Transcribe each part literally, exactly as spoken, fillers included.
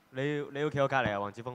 你要你要企我隔離啊，黃之鋒。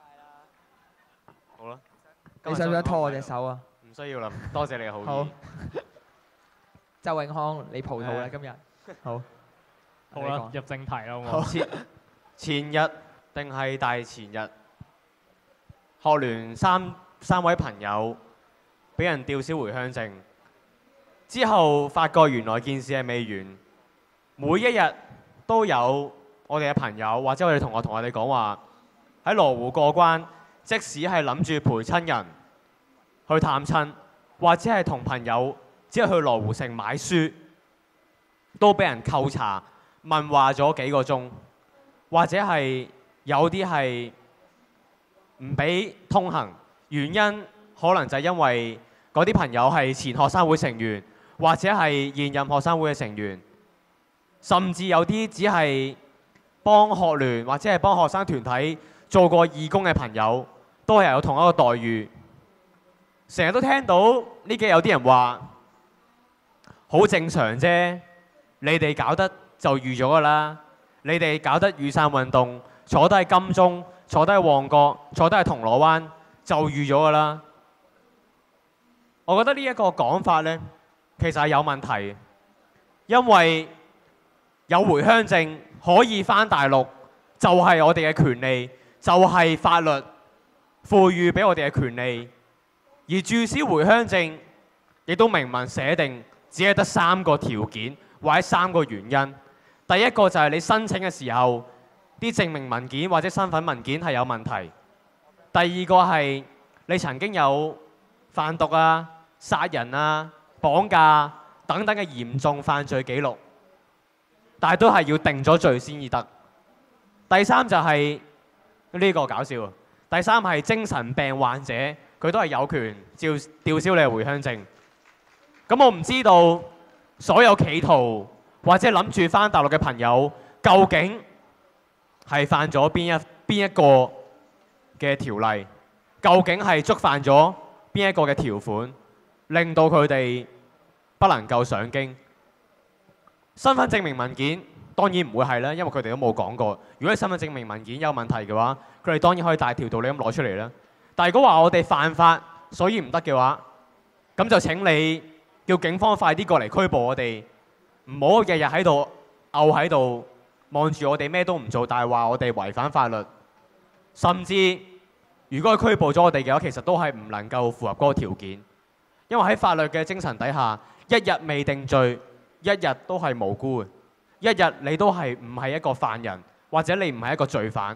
好啦。 你想唔想拖我隻手啊？ 唔需要啦，多謝你嘅好意。 好。周永康，你葡萄啦今日。好。 好啦，入正題啦，好好。前前日定係大前日，學聯三三位朋友俾人吊銷回鄉證，之後發覺原來件事係未完，每一日都有我哋嘅朋友或者我哋同學同我哋講話喺羅湖過關，即使係諗住陪親人去探親，或者係同朋友只係去羅湖城買書，都俾人扣查問話咗幾個鐘，或者係有啲係唔俾通行，原因可能就係因為嗰啲朋友係前學生會成員，或者係現任學生會嘅成員，甚至有啲只係幫學聯或者係幫學生團體做過義工嘅朋友，都係有同一個待遇。成日都聽到呢幾日有啲人話好正常啫，你哋搞得就預咗㗎啦。你哋搞得雨傘運動，坐低喺金鐘，坐低喺旺角，坐低喺銅鑼灣，就預咗㗎啦。我覺得呢一個講法呢，其實係有問題嘅，因為有回鄉證可以返大陸，就係我哋嘅權利，就係法律賦予俾我哋嘅權利。而註銷回鄉證亦都明文寫定，只係得三個條件或者三個原因。第一個就係你申請嘅時候，啲證明文件或者身份文件係有問題。第二個係你曾經有販毒啊、殺人啊、綁架等等嘅嚴重犯罪記錄，但係都係要定咗罪先至得。第三就係呢個搞笑，第三係精神病患者，佢都係有權照吊銷你嘅回鄉證。咁我唔知道所有企圖或者諗住返大陸嘅朋友，究竟係犯咗邊一邊一個嘅條例？究竟係觸犯咗邊一個嘅條款，令到佢哋不能夠上京？身份證明文件當然唔會係啦，因為佢哋都冇講過。如果身份證明文件有問題嘅話，佢哋當然可以大條道理咁攞出嚟啦。但係如果話我哋犯法，所以唔得嘅話，咁就請你叫警方快啲過嚟拘捕我哋，唔好日日喺度漚喺度望住我哋咩都唔做，但係話我哋違反法律。甚至如果佢拘捕咗我哋嘅話，其實都係唔能夠符合嗰個條件，因為喺法律嘅精神底下，一日未定罪，一日都係無辜嘅，一日你都係唔係一個犯人，或者你唔係一個罪犯。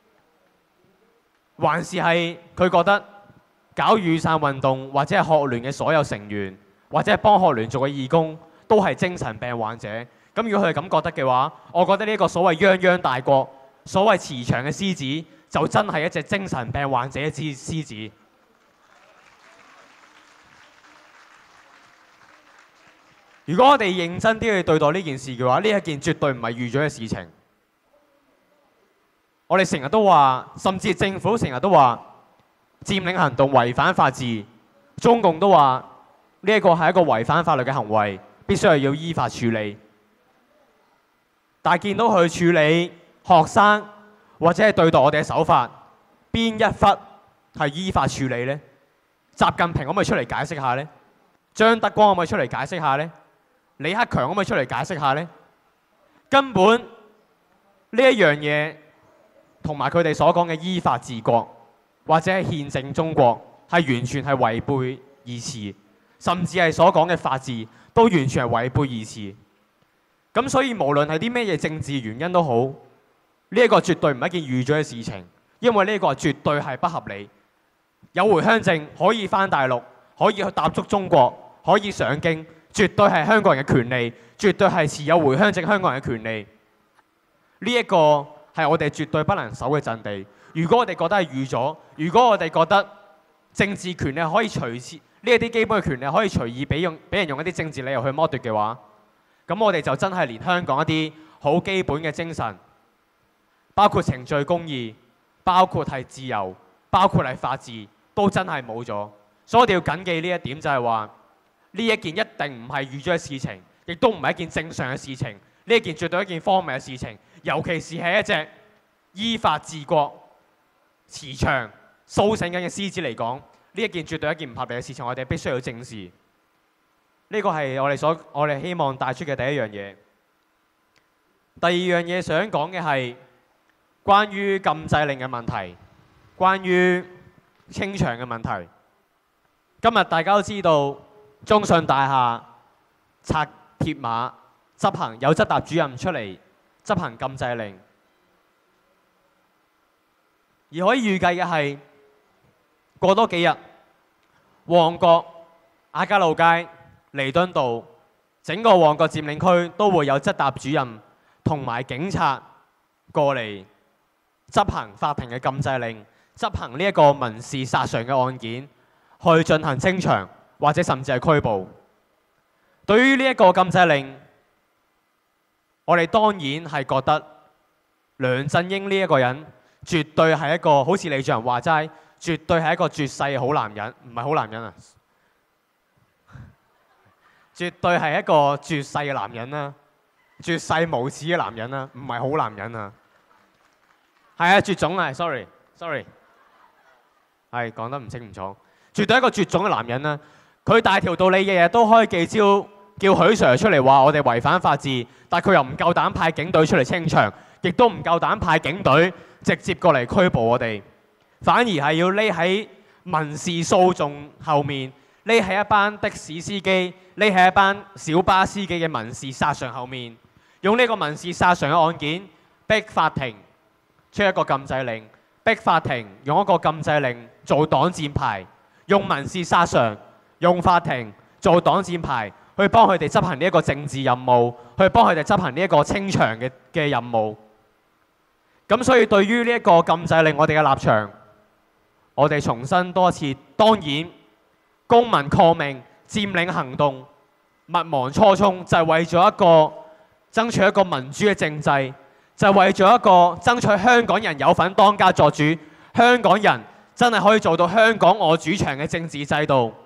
還是係佢覺得搞雨傘運動或者係學聯嘅所有成員，或者係幫學聯做嘅義工，都係精神病患者。咁如果佢係咁覺得嘅話，我覺得呢一個所謂泱泱大國、所謂慈祥嘅獅子，就真係一隻精神病患者嘅獅獅子。如果我哋認真啲去對待呢件事嘅話，呢一件絕對唔係預咗嘅事情。我哋成日都話，甚至政府成日都話佔領行動違反法治，中共都話呢一個係一個違反法律嘅行為，必須係要依法處理。但係見到佢處理學生或者係對待我哋嘅手法，邊一忽係依法處理呢？習近平可唔可以出嚟解釋下呢？張德光可唔可以出嚟解釋下呢？李克強可唔可以出嚟解釋下呢？根本呢一樣嘢同埋佢哋所講嘅依法治國或者係憲政中國係完全係違背而詞，甚至係所講嘅法治都完全係違背而詞。咁所以無論係啲咩嘢政治原因都好，呢一個絕對唔係一件預咗嘅事情，因為呢個絕對係不合理。有回鄉證可以返大陸，可以去踏足中國，可以上京，絕對係香港人嘅權利，絕對係持有回鄉證香港人嘅權利。呢一個係我哋絕對不能守嘅陣地。如果我哋覺得係預咗，如果我哋覺得政治權利可以隨意，呢一啲基本嘅權利可以隨意俾用俾人用一啲政治理由去剝奪嘅話，咁我哋就真係連香港一啲好基本嘅精神，包括程序公義，包括係自由，包括係法治，都真係冇咗。所以我哋要緊記呢一點，就係話呢一件一定唔係預咗嘅事情，亦都唔係一件正常嘅事情。呢一件絕對係一件荒謬嘅事情，尤其是係一隻依法治國、持長、蘇醒緊嘅獅子嚟講，呢一件絕對係一件唔合理嘅事情，我哋必須要正視。呢個係我哋所我哋希望帶出嘅第一樣嘢。第二樣嘢想講嘅係關於禁制令嘅問題，關於清場嘅問題。今日大家都知道，中信大廈拆鐵馬執行有執達主任出嚟執行禁制令，而可以預計嘅係過多幾日，旺角、亞皆老街、彌敦道整個旺角佔領區都會有執達主任同埋警察過嚟執行法庭嘅禁制令，執行呢一個民事殺傷嘅案件，去進行清場或者甚至係拘捕。對於呢一個禁制令，我哋當然係覺得梁振英呢一個人絕對係一個好似李象人話齋，絕對係一個絕世嘅好男人，唔係好男人啊，絕對係一個絕世嘅男人啦，絕世無恥嘅男人啦，唔係好男人啊，係啊，絕種啊 ，sorry sorry， 係講得唔清唔楚，絕對係一個絕種嘅男人啦。佢大條道理日日都開記招，叫許 Sir 出嚟話我哋違反法治，但佢又唔夠膽派警隊出嚟清場，亦都唔夠膽派警隊直接過嚟拘捕我哋，反而係要匿喺民事訴訟後面，匿喺一班的士司機，匿喺一班小巴司機嘅民事殺傷後面，用呢個民事殺傷嘅案件逼法庭出一個禁制令，逼法庭用一個禁制令做擋箭牌，用民事殺傷，用法庭做擋箭牌，去幫佢哋執行呢一個政治任務，去幫佢哋執行呢一個清場嘅嘅任務。咁所以對於呢一個禁制令，我哋嘅立場，我哋重申多一次，當然公民抗命、佔領行動，勿忘初衷，就係為咗一個爭取一個民主嘅政制，就係為咗一個爭取香港人有份當家作主，香港人真係可以做到香港我主場嘅政治制度。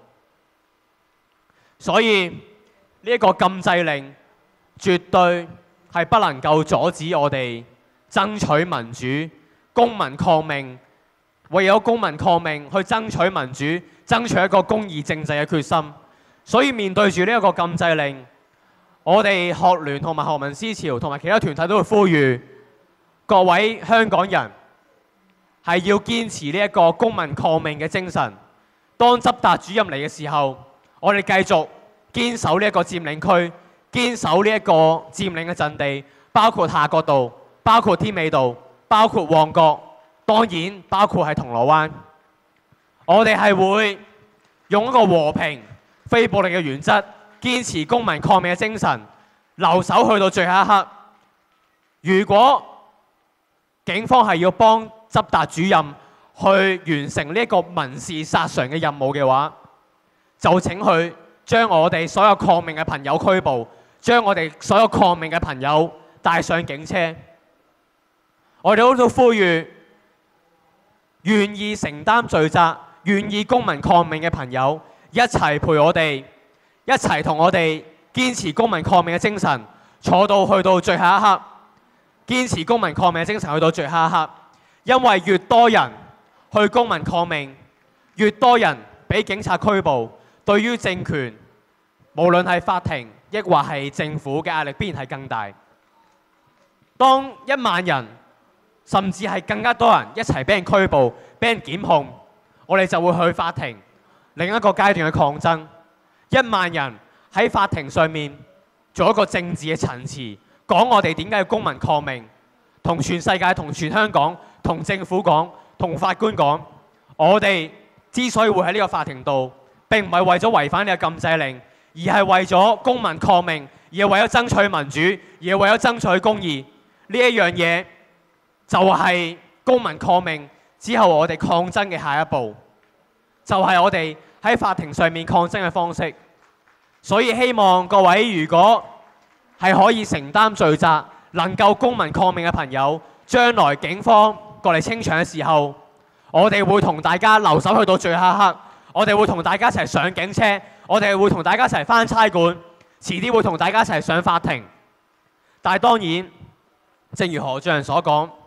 所以呢一個禁制令絕對係不能夠阻止我哋爭取民主、公民抗命，為咗公民抗命去爭取民主、爭取一個公義政制嘅決心。所以面對住呢一個禁制令，我哋學聯同埋學民思潮同埋其他團體都會呼籲各位香港人係要堅持呢一個公民抗命嘅精神。當執達主任嚟嘅時候，我哋繼續堅守呢一個佔領區，堅守呢一個佔領嘅陣地，包括夏慤道、包括添美道、包括旺角，當然包括係銅鑼灣。我哋係會用一個和平、非暴力嘅原則，堅持公民抗命嘅精神，留守去到最後一刻。如果警方係要幫執達主任去完成呢一個民事殺傷嘅任務嘅話，就請佢將我哋所有抗命嘅朋友拘捕，將我哋所有抗命嘅朋友帶上警車。我哋都呼籲願意承擔罪責、願意公民抗命嘅朋友一齊陪我哋，一齊同我哋堅持公民抗命嘅精神，坐到去到最後一刻，堅持公民抗命嘅精神去到最後一刻。因為越多人去公民抗命，越多人俾警察拘捕，對於政權，無論係法庭抑或係政府嘅壓力必然係更大。當一萬人甚至係更加多人一齊俾人拘捕、俾人檢控，我哋就會去法庭另一個階段嘅抗爭。一萬人喺法庭上面做一個政治嘅陳詞，講我哋點解要公民抗命，同全世界、同全香港、同政府講、同法官講，我哋之所以會喺呢個法庭度，並唔係為咗違反呢個禁制令，而係為咗公民抗命，而係為咗爭取民主，而係為咗爭取公義。呢一樣嘢就係公民抗命之後我哋抗爭嘅下一步，就係我哋喺法庭上面抗爭嘅方式。所以希望各位如果係可以承擔罪責、能夠公民抗命嘅朋友，將來警方過嚟清場嘅時候，我哋會同大家留守去到最後一刻，我哋會同大家一齊上警車，我哋會同大家一齊返差館，遲啲會同大家一齊上法庭。但係當然，正如何俊仁所講，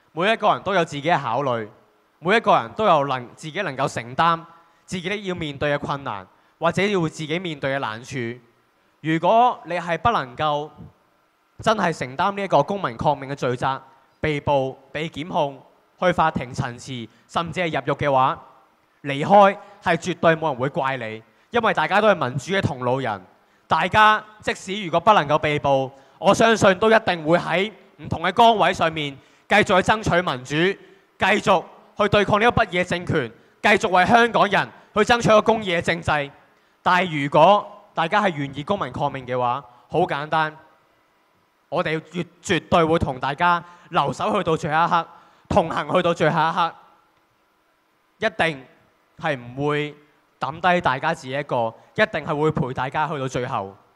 每一個人都有自己嘅考慮，每一個人都有能自己能夠承擔自己要面對嘅困難，或者要自己面對嘅難處。如果你係不能夠真係承擔呢一個公民抗命嘅罪責，被捕、被檢控、去法庭陳詞，甚至係入獄嘅話，離開係絕對冇人會怪你，因為大家都係民主嘅同路人。大家即使如果不能夠被捕，我相信都一定會喺唔同嘅崗位上面繼續去爭取民主，繼續去對抗呢個不義嘅政權，繼續為香港人去爭取一個公義嘅政制。但係如果大家係願意公民抗命嘅話，好簡單，我哋絕絕對會同大家留守去到最後一刻，同行去到最後一刻，一定係唔會抌低大家自己一個，一定係會陪大家去到最後。